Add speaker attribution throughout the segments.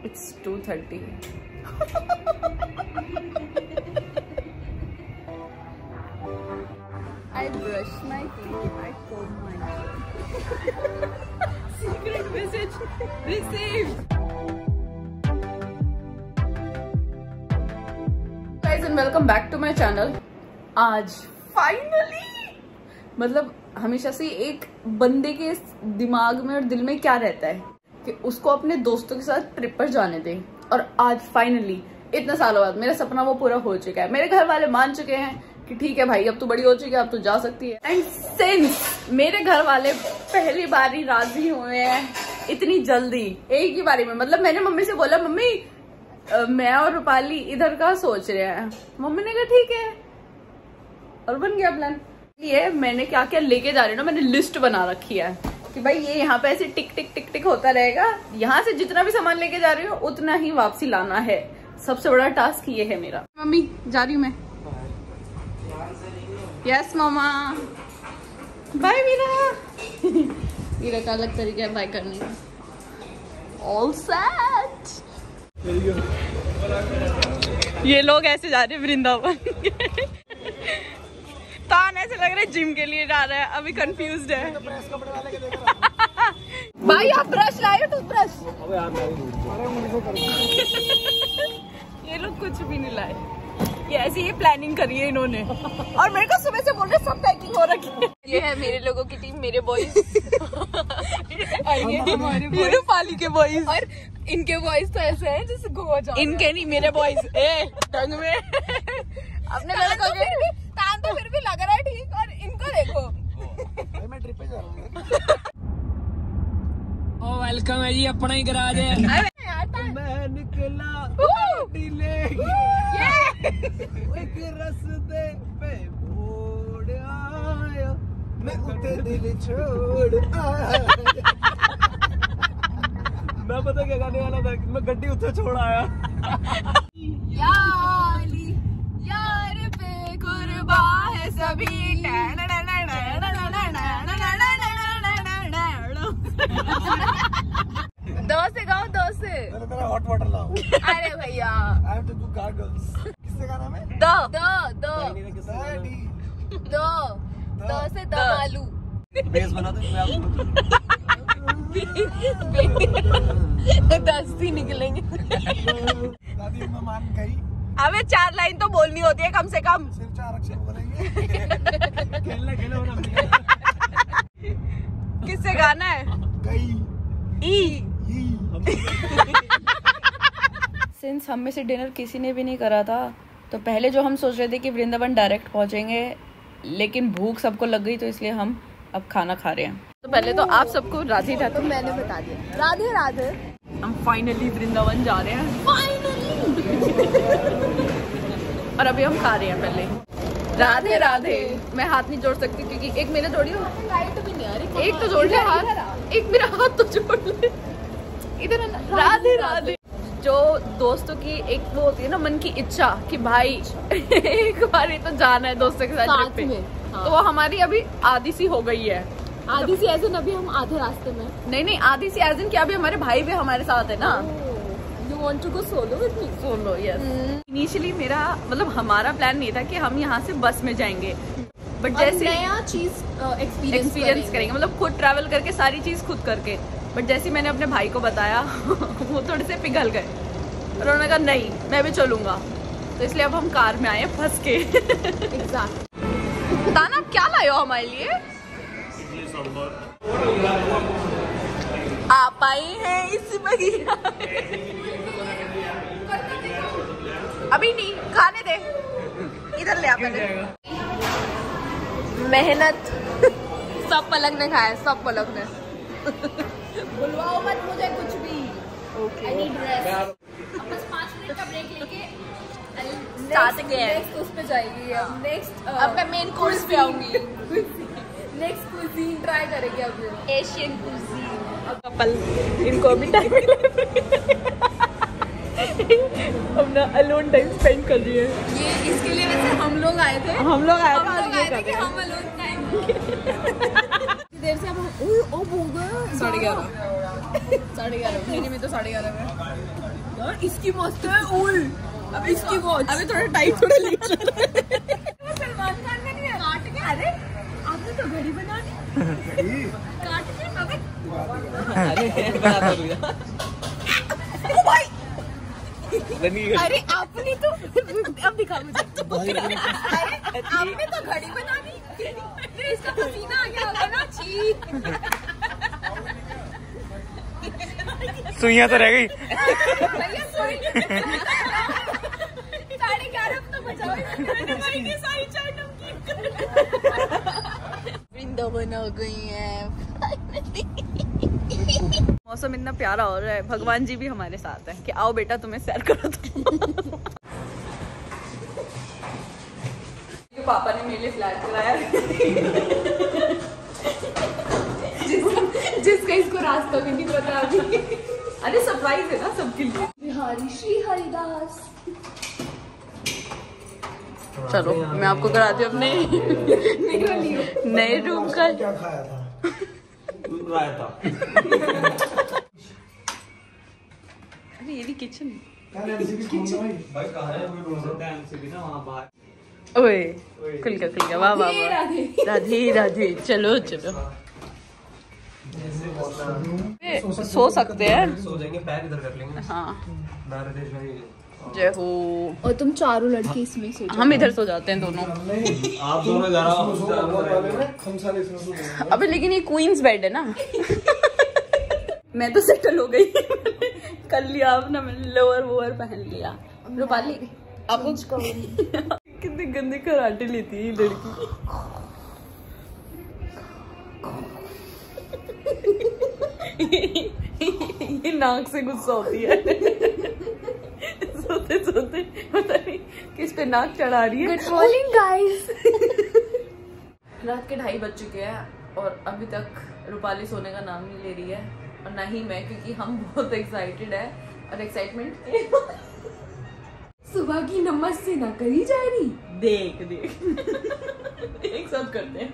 Speaker 1: It's 2:30. I brushed my teeth. I combed my hair. Secret message received. Guys and welcome back to my channel. आज finally मतलब हमेशा से एक बंदे के दिमाग में और दिल में क्या रहता है कि उसको अपने दोस्तों के साथ ट्रिप पर जाने दें, और आज फाइनली इतने सालों बाद मेरा सपना वो पूरा हो चुका है। मेरे घर वाले मान चुके हैं कि ठीक है भाई, अब तू बड़ी हो चुकी है, अब तू जा सकती है। एंड सिंस मेरे घर वाले पहली बार ही राजी हुए हैं इतनी जल्दी, एक ही बारी में, मतलब मैंने मम्मी से बोला मम्मी मैं और रूपाली इधर का सोच रहे हैं। मम्मी ने कहा ठीक है, और बन गया प्लान। ये मैंने क्या क्या लेके जा रही हूँ ना, मैंने लिस्ट बना रखी है कि भाई ये यहाँ पे ऐसे टिक टिक टिक टिक होता रहेगा। यहाँ से जितना भी सामान लेके जा रही हूँ उतना ही वापसी लाना है। सबसे बड़ा टास्क ये है मेरा। मम्मी जा रही हूँ मैं। यस मामा। बाय वीरा। वीरा का अलग तरीका है बाय करने का। All set. ये लोग ऐसे जा रहे हैं वृंदावन। तान ऐसे लग रहा है जिम के लिए जा रहा है, अभी कंफ्यूज्ड है। भाई आप ब्रश लाए, टूथब्रश? ये लोग कुछ भी नहीं लाए, ये ऐसी ही प्लानिंग करी है इन्होंने, और मेरे को सुबह से बोल रहे सब पैकिंग हो रखी है। ये है मेरे लोगों की टीम, मेरे बॉयज। ये रूपाली के बॉयज, और इनके बॉयज तो ऐसे हैं जैसे गोवा जा। इनके नहीं, मेरे बॉयज। ढंग में अपने लड़कों के तान तो फिर भी लग रहा है ठीक, और इनको देखो। मैं ट्रिप पे जा रहा हूँ।
Speaker 2: ओ वेलकम है जी, अपना ही गराज है। मैं निकला एक रस्ते पे मोड़ आया, मैं उठे दिल छोड़ आया। मैं पता क्या गाने वाला था, मैं गड्डी उठे छोड़ आया। यार पे कुर्बा है सभी।
Speaker 1: दो से गाओ, दो से।
Speaker 2: मेरा हॉट वाटर लाओ।
Speaker 1: अरे भैया
Speaker 2: I have to do gargles। किससे गाना में?
Speaker 1: दो दो दो दो दो से दम आलू।
Speaker 2: बेस बना दो।
Speaker 1: 10 भी निकलेंगे।
Speaker 2: दादी मैं मान गई।
Speaker 1: अबे 4 लाइन तो बोलनी होती है कम से कम।
Speaker 2: सिर्फ 4 अक्षर बोलेंगे। खेलना
Speaker 1: किससे गाना है?
Speaker 2: गई।
Speaker 1: ई। सिंस हम में से डिनर किसी ने भी नहीं करा था, तो पहले जो हम सोच रहे थे कि वृंदावन डायरेक्ट पहुंचेंगे, लेकिन भूख सबको लग गई, तो इसलिए हम अब खाना खा रहे हैं। तो पहले तो आप सबको राधे था, तो मैंने बता दिया राधे राधे। हम फाइनली वृंदावन जा रहे हैं, फाइनली। और अभी हम खा रहे हैं पहले। राधे राधे। मैं हाथ नहीं जोड़ सकती क्योंकि एक मेरे जोड़ी लाइट भी नहीं आ रही। एक तो जोड़ ले हाथ, एक मेरा हाथ तो जोड़ ले। इधर राधे राधे। जो दोस्तों की एक वो होती है ना मन की इच्छा कि भाई एक बार तो जाना है दोस्तों के साथ ट्रिप पे। हाँ। तो वो हमारी अभी आधी सी हो गई है। आधी सी एज इन अभी हम आधे रास्ते में। नहीं, आधी सी एज इन क्या, अभी हमारे भाई भी हमारे साथ है ना। You want to go solo with me? Solo, yes. Initially मेरा मतलब हमारा प्लान नहीं था कि हम यहाँ से बस में जाएंगे, बट जैसे नया चीज एक्सपीरियंस करेंगे, मतलब खुद ट्रैवल करके सारी चीज खुद करके। बट जैसे मैंने अपने भाई को बताया वो थोड़े से पिघल गए, और उन्होंने कहा नहीं मैं भी चलूंगा, तो इसलिए अब हम कार में आए फंस के। एग्जैक्ट। ताना आप क्या लाए हो हमारे लिए? आप आई हैं इस बगिया। अभी नहीं, खाने दे, इधर ले आ पहले। मेहनत सब पलक ने खाया, सब पलक ने। बुलवाओ मत मुझे कुछ भी। Okay. I need rest। अब बस 5 मिनट का ब्रेक लेके स्टार्ट अगेन। नेक्स्ट उस पे जाएगी अब। नेक्स्ट अब मैं मेन कोर्स पे आऊंगी। नेक्स्ट कुजीन ट्राई करेंगे अब, एशियन कुजीन। कपल इनको अभी टाइम अपना अलोन टाइम स्पेंड कर रही है। ये इसके लिए वैसे हम लोग आए थे। हम लोग आए थे कि हम अलोन टाइम। देर से अब 11:30 मेरे में तो 11:30 में यार। इसकी मस्त है। अब इसकी वॉच अभी थोड़ा टाइम थोड़ा लेट चल रहा है। सलमान खान ने नहीं है काट के। अरे आपने तो घड़ी बना दी काट के। अरे आपने तो अब दिखा मुझे। अरे आपने तो घड़ी बना दी। इसका पसीना आ गया होगा ना। छी
Speaker 2: सुइयां तो रह गई।
Speaker 1: 11:30 तो बचाओ। वृंदावन हो गई है। मौसम इतना प्यारा हो रहा है। भगवान जी भी हमारे साथ है कि आओ बेटा तुम्हें सैर करो। तो पापा ने मेरे लिए फ्लैट कराया जिसका इसको रास्ता भी नहीं पता अभी। अरे सरप्राइज है ना सबके लिए। बिहारी श्री हरिदास। चलो मैं आपको कराती हूँ अपने नए रूम का।
Speaker 3: क्या खाया था?
Speaker 2: रायता।
Speaker 1: अरे ये भी किचन।
Speaker 2: भाई कहाँ है? कोई ढूंढ सकता है एमसीबी ना वहाँ बाहर।
Speaker 1: ओए खुल गया वाह वाह वाह। राधे राधे। चलो चलो सो सकते हैं।
Speaker 2: सो जाएंगे, पैर इधर कर लेंगे।
Speaker 1: हाँ
Speaker 2: जय
Speaker 1: हो।
Speaker 4: और तुम चारों लड़के इसमें सो
Speaker 1: हम इधर सो जाते हैं दोनों।
Speaker 2: आप दोनों जा रहा हो।
Speaker 1: अबे लेकिन ये क्वींस बेड है ना। मैं तो सेटल हो गई। कर लिया अपना मैंने लोअर वोअर पहन लिया। रूपाली आपको कितने गंदे कराटे लेती है ये लड़की। ये नाक से गुस्सा होती है। सोते सोते पता नहीं किस पे नाक चढ़ा रही है।
Speaker 4: Good morning guys.
Speaker 1: रात के 2:30 बज चुके हैं और अभी तक रूपाली सोने का नाम नहीं ले रही है और ना ही मैं, क्योंकि हम बहुत एक्साइटेड है और एक्साइटमेंट
Speaker 4: सुबह की नमाज से ना करी जा रही।
Speaker 1: देख एक साथ करते हैं।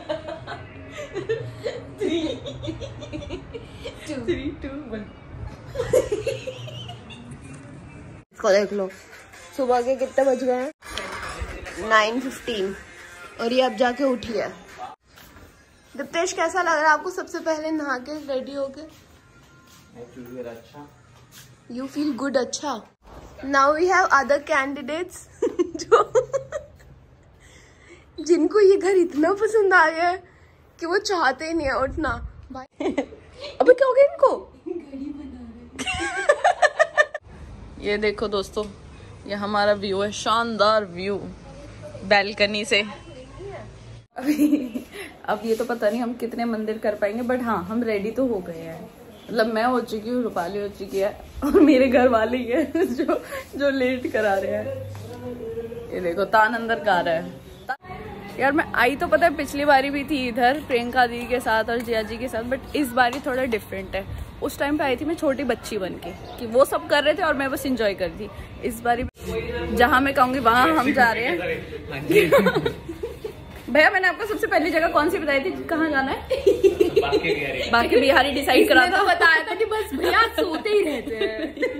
Speaker 1: 3 2 1।
Speaker 4: इसको देख लो। सुबह के कितने बज गए हैं? 9:15 और ये अब जाके उठी है। दीप्तेश कैसा लग रहा है आपको सबसे पहले नहा के रेडी होके? You feel good. अच्छा now we have other candidates जो जिनको ये घर इतना पसंद आ गया है कि वो चाहते ही नहीं है उठना। भाई अबे क्या हो गया इनको? घड़ी बना रहे।
Speaker 1: ये देखो दोस्तों, ये हमारा व्यू है, शानदार व्यू बैल्कनी से। अब ये तो पता नहीं हम कितने मंदिर कर पाएंगे, बट हाँ हम रेडी तो हो गए हैं। मतलब मैं हो चुकी हूँ, रूपाली हो चुकी है और मेरे घर वाले ही है जो लेट करा रहे हैं। ये देखो तान अंदर गा रहा है। यार मैं आई तो पता है पिछली बारी भी थी इधर प्रियंका दी के साथ और जिया जी के साथ, बट इस बारी थोड़ा डिफरेंट है। उस टाइम पे आई थी मैं छोटी बच्ची बन के कि वो सब कर रहे थे और मैं बस एंजॉय कर रही थी। इस बारी जहाँ मैं कहूँगी वहाँ हम जा रहे हैं। भैया मैंने आपको सबसे पहली जगह कौन सी बताई थी कहाँ जाना है? बाकी बिहारी डिसाइड करा था।
Speaker 4: बताया था कि बस भैया सोते ही रहते हैं।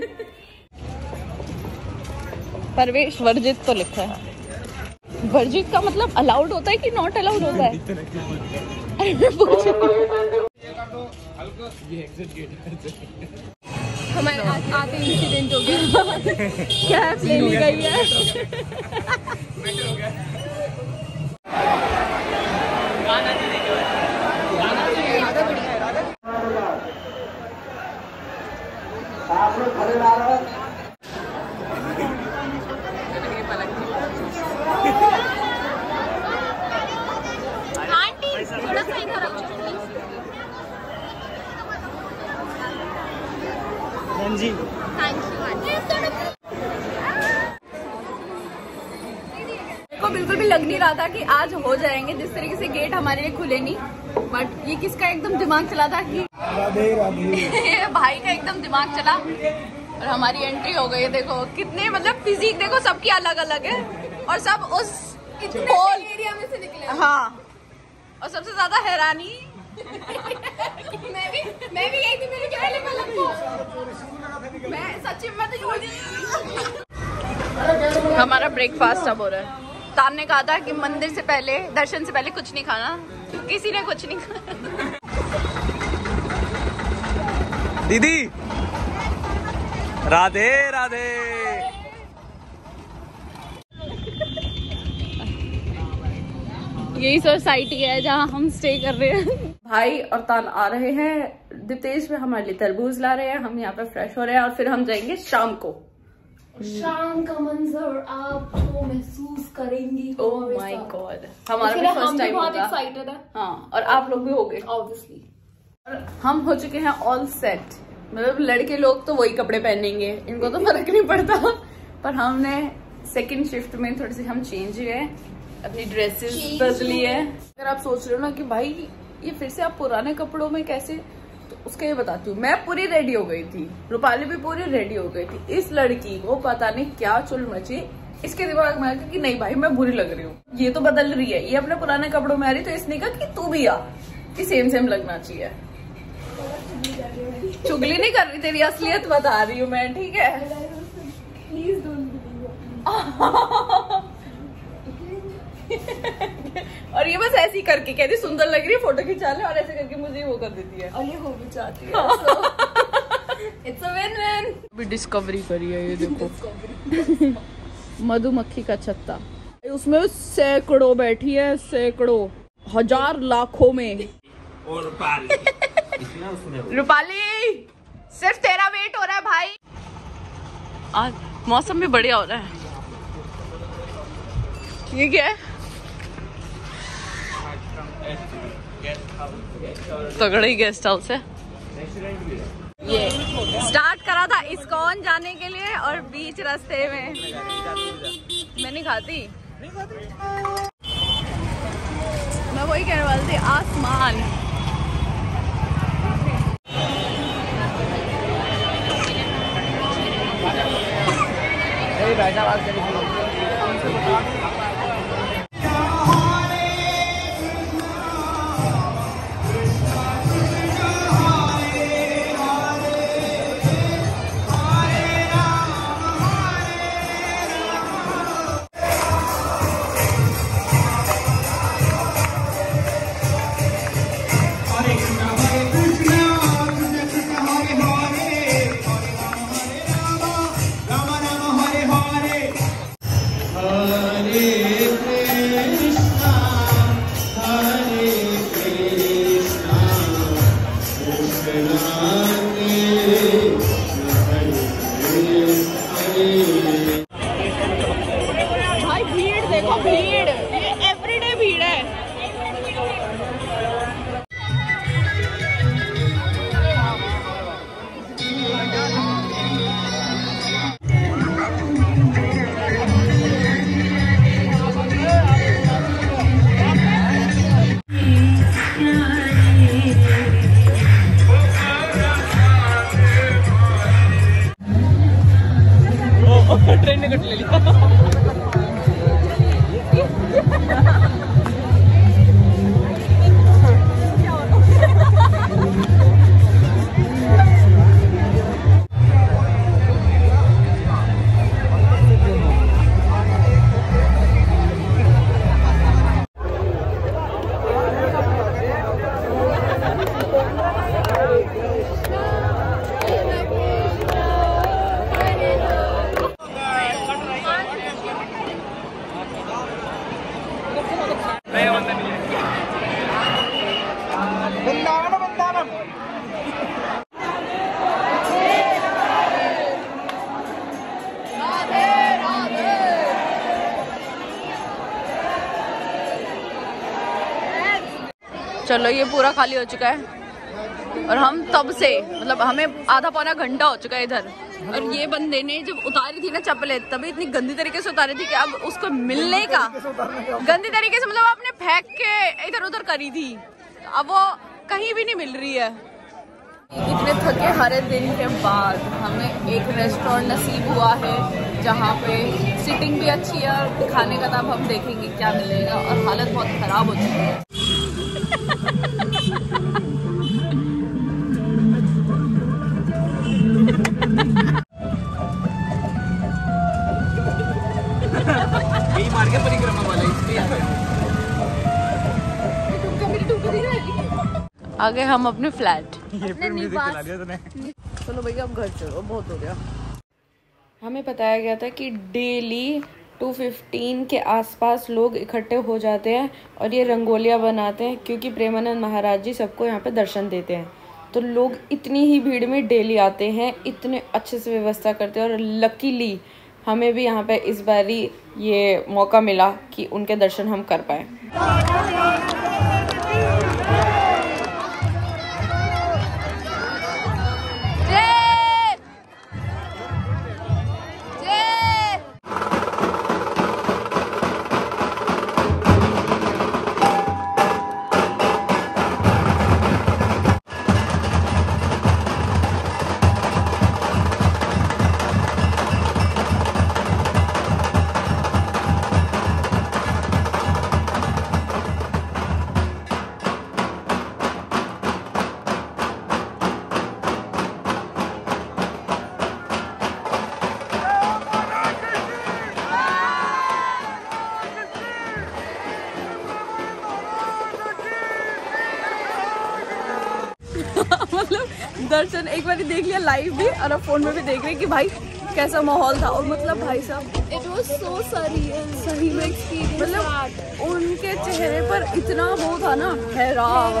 Speaker 1: प्रवेश वर्जित तो लिखा है। वर्जित का मतलब अलाउड होता है कि नॉट अलाउड होता है?
Speaker 4: हमारे आते इंसिडेंट हो गया।
Speaker 1: क्या प्लेन गई है?
Speaker 4: थोड़ा सा इधर आओ।
Speaker 2: जी
Speaker 4: थैंक यू।
Speaker 1: को बिल्कुल भी लग नहीं रहा था कि आज हो जाएंगे, जिस तरीके से गेट हमारे लिए खुले नहीं। बट ये किसका एकदम दिमाग चला था कि भाई का एकदम दिमाग चला और हमारी एंट्री हो गई है। देखो कितने मतलब फिजिक देखो सबकी अलग अलग है और सब उस
Speaker 4: एरिया में से निकले।
Speaker 1: हाँ, और सबसे ज्यादा हैरानी मैं भी गई थी, मेरे पहले मैं सच्ची में तो हमारा ब्रेकफास्ट अब हो रहा है। तान ने कहा था कि मंदिर से पहले, दर्शन से पहले कुछ नहीं खाना, किसी ने कुछ नहीं खाना।
Speaker 2: दीदी राधे राधे।
Speaker 1: यही सोसाइटी है जहाँ हम स्टे कर रहे हैं। भाई और तान आ रहे हैं, दितेश में हमारे लिए तरबूज ला रहे हैं, हम यहाँ पे फ्रेश हो रहे हैं और फिर हम जाएंगे शाम को।
Speaker 4: शाम का मंजर आप तो महसूस करेंगी।
Speaker 1: ओह माय गॉड, हमारा भी फर्स्ट टाइम
Speaker 4: बहुत
Speaker 1: होगा।
Speaker 4: एक्साइटेड है।
Speaker 1: हाँ, और आप लोग भी होंगे
Speaker 4: ऑब्वियसली।
Speaker 1: हम हो चुके हैं ऑल सेट, मतलब लड़के लोग तो वही कपड़े पहनेंगे, इनको तो फर्क नहीं पड़ता, पर हमने सेकंड शिफ्ट में थोड़ी सी हम चेंज हुए, अपनी ड्रेसेस बदली है। अगर आप सोच रहे हो ना कि भाई ये फिर से आप पुराने कपड़ों में कैसे, तो उसका ये बताती हूँ। मैं पूरी रेडी हो गई थी, रूपाली भी पूरी रेडी हो गई थी। इस लड़की को पता नहीं क्या चुल मची, इसके दिमाग में आया कि नहीं भाई मैं बुरी लग रही हूँ, ये तो बदल रही है, ये अपने पुराने कपड़ों में आ रही, तो इसने कहा कि तू भी आ, कि सेम सेम लगना चाहिए। चुगली नहीं कर रही, तेरी असलियत बता रही हूँ मैं, ठीक है।
Speaker 4: Please don't believe.
Speaker 1: और ये बस ऐसी करके कहती सुंदर लग रही है, फोटो खिंचा ले, और ऐसे करके मुझे वो कर देती है,
Speaker 4: और ये हो भी चाहती है। It's a win win.
Speaker 1: अभी डिस्कवरी करी है, ये देखो मधुमक्खी का छत्ता, उसमें सैकड़ों बैठी है, सैकड़ों, हजार लाखों में।
Speaker 2: और
Speaker 1: रूपाली सिर्फ तेरा वेट हो रहा है भाई। आज मौसम भी बढ़िया हो रहा है। ये क्या है? तगड़ा ही गेस्ट हाउस है ये। स्टार्ट करा था इस्कॉन जाने के लिए और बीच रास्ते में मैं नहीं खाती। मैं वही कहने वाली थी, आसमान। भाई भीड़ देखो, भीड़, ये एवरीडे भीड़ है।
Speaker 2: ट्रेन ने कट ले लिया।
Speaker 1: चलो ये पूरा खाली हो चुका है और हम तब से, मतलब हमें आधा पौना घंटा हो चुका है इधर। और ये बंदे ने जब उतारी थी ना चप्पलें, तभी इतनी गंदी तरीके से उतारी थी कि अब उसको मिलने का, गंदी तरीके से मतलब आपने फेंक के इधर उधर करी थी, अब वो कहीं भी नहीं मिल रही है। इतने थके हरे दिन के बाद हमें एक रेस्टोरेंट नसीब हुआ है जहाँ पे सिटिंग भी अच्छी है और खाने का दाम हम देखेंगे क्या मिलेगा, और हालत बहुत खराब हो चुकी है।
Speaker 2: यही मार के परिक्रमा वाला इसलिए
Speaker 1: आगे हम अपने फ्लैट।
Speaker 4: चलो भैया अब घर चलो, बहुत हो गया।
Speaker 1: हमें बताया गया था कि डेली 2:15 के आसपास लोग इकट्ठे हो जाते हैं और ये रंगोलियाँ बनाते हैं, क्योंकि प्रेमानंद महाराज जी सबको यहाँ पे दर्शन देते हैं। तो लोग इतनी ही भीड़ में डेली आते हैं, इतने अच्छे से व्यवस्था करते हैं। और लकीली हमें भी यहाँ पे इस बारी ये मौका मिला कि उनके दर्शन हम कर पाए। मतलब दर्शन एक बार देख लिया लाइव भी, और अब फोन में भी देख रहे हैं कि भाई कैसा माहौल था। और मतलब भाई साहब
Speaker 4: इट वाज सो सरियल,
Speaker 1: सही में एक्सपीरियंस, मतलब उनके चेहरे पर इतना वो था ना, हैरान,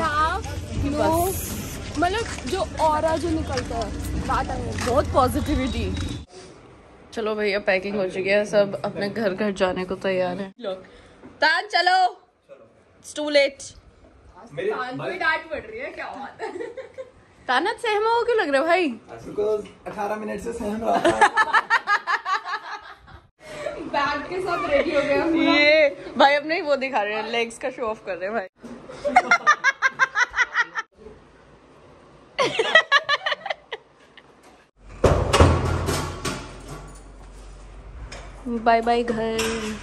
Speaker 4: मतलब जो ऑरा जो निकलता है,
Speaker 1: बहुत पॉजिटिविटी। चलो भैया पैकिंग हो चुकी है, सब अपने घर घर जाने को तैयार है। तान चलो, इट्स टू लेट।
Speaker 4: डांट पड़ रही है, क्या बात है।
Speaker 1: तानत सहमा हो क्यों लग रहा है भाई?
Speaker 2: 18 मिनट से सहम रहा था।
Speaker 4: बैग के साथ रेडी हो गया।
Speaker 1: ये भाई अपने वो दिखा रहे हैं, लेग्स का शो ऑफ कर रहे हैं भाई। बाय बाय घर।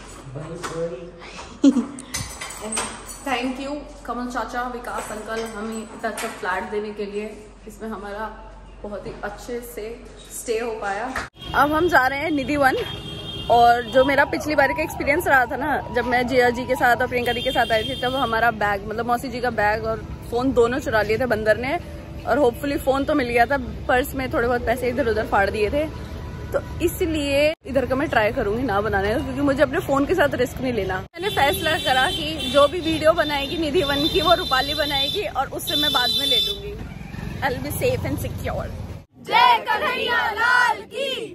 Speaker 1: थैंक यू कमल चाचा, विकास अंकल, हमें इतना अच्छा फ्लैट देने के लिए। इसमें हमारा बहुत ही अच्छे से स्टे हो पाया। अब हम जा रहे हैं निधि वन। और जो मेरा पिछली बार का एक्सपीरियंस रहा था ना, जब मैं जिया जी के साथ और प्रियंका दी के साथ आई थी, तब हमारा बैग, मतलब मौसी जी का बैग और फोन दोनों चुरा लिए थे बंदर ने। और होपफुली फोन तो मिल गया था, पर्स में थोड़े बहुत पैसे इधर उधर फाड़ दिए थे। तो इसलिए इधर का मैं ट्राई करूंगी ना बनाने का, क्योंकि मुझे अपने फोन के साथ रिस्क नहीं लेना। मैंने फैसला करा कि जो भी वीडियो बनाएगी निधि वन की, वो रूपाली बनाएगी और उससे मैं बाद में ले लूंगी। I will be safe and secure.
Speaker 4: जय कन्हैया लाल की।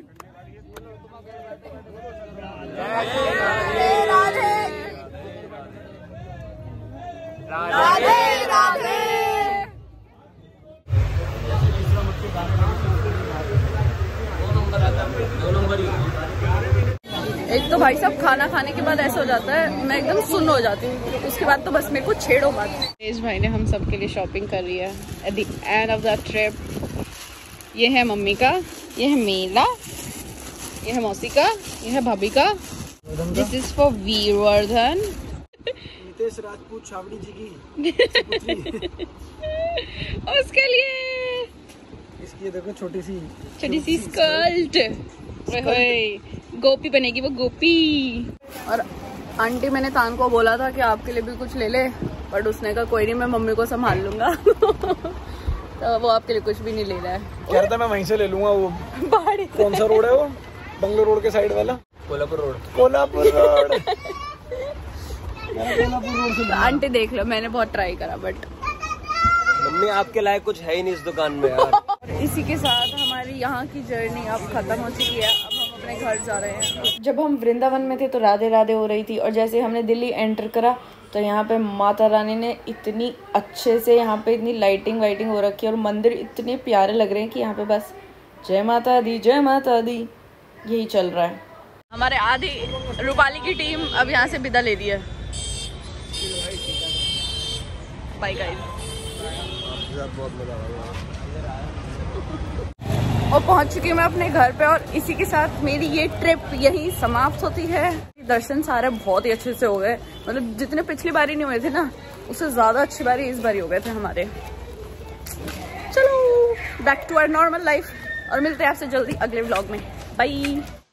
Speaker 4: राधे राधे राधे राधे।
Speaker 1: एक तो भाई साहब खाना खाने के बाद ऐसा हो जाता है, मैं एकदम सुन्न हो जाती हूँ, उसके बाद तो बस मेरे को छेड़ो मत। तेज भाई ने हम सब के लिए शॉपिंग कर रही है at the end of the trip. ये है मम्मी का, ये है मेरा, ये है मौसी का, ये है भाभी का। This is for Veervardhan.
Speaker 2: Nitesh Rajput Chhawri ji की।
Speaker 1: उसके लिए
Speaker 2: इसकी देखो छोटी सी
Speaker 1: स्कर्ट, गोपी बनेगी वो, गोपी। और आंटी, मैंने तान को बोला था कि आपके लिए भी कुछ ले ले, बट उसने कहा कोई नहीं, मैं मम्मी को संभाल लूंगा। तो वो आपके लिए कुछ भी नहीं ले रहा है।
Speaker 2: कह रहा था मैं वहीं से ले लूंगा। वो कौन सा रोड है वो? बंगलोर रोड के साइड वाला, कोल्हापुर रोड। कोल्हापुर रोड से।
Speaker 1: आंटी देख लो, मैंने बहुत ट्राई करा, बट
Speaker 2: मम्मी आपके लायक कुछ है ही नहीं इस दुकान में यार।
Speaker 1: इसी के साथ हमारी यहाँ की जर्नी अब खत्म हो चुकी है। अब हम अपने घर जा रहे हैं। जब हम वृंदावन में थे तो राधे राधे हो रही थी, और जैसे हमने दिल्ली एंटर करा तो यहाँ पे माता रानी ने इतनी अच्छे से, यहाँ पे इतनी लाइटिंग वाइटिंग हो रखी है, और मंदिर इतने प्यारे लग रहे हैं कि यहाँ पे बस जय माता दी, जय माता दी, यही चल रहा है। हमारे आधी रूपाली की टीम अब यहाँ से विदा ले रही है। Bye guys. और पहुंच चुकी हूँ मैं अपने घर पे, और इसी के साथ मेरी ये ट्रिप यहीं समाप्त होती है। दर्शन सारे बहुत ही अच्छे से हो गए, मतलब जितने पिछली बारी नहीं हुए थे ना, उससे ज़्यादा अच्छी बारी इस बारी हो गए थे हमारे। चलो back to our normal life और मिलते हैं आपसे जल्दी अगले व्लॉग में। बाय।